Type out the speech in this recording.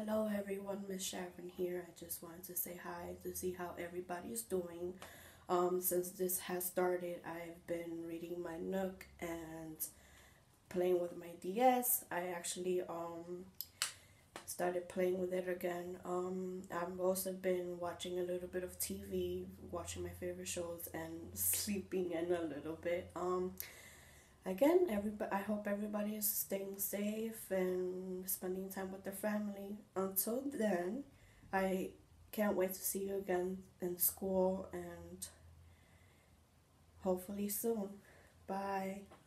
Hello everyone, Miss Sharon here. I just wanted to say hi to see how everybody's doing. Since this has started, I've been reading my Nook and playing with my DS. I actually started playing with it again. I've also been watching a little bit of TV, watching my favorite shows, and sleeping in a little bit. Again, everybody, I hope everybody is staying safe and spending time with their family. Until then, I can't wait to see you again in school and hopefully soon. Bye.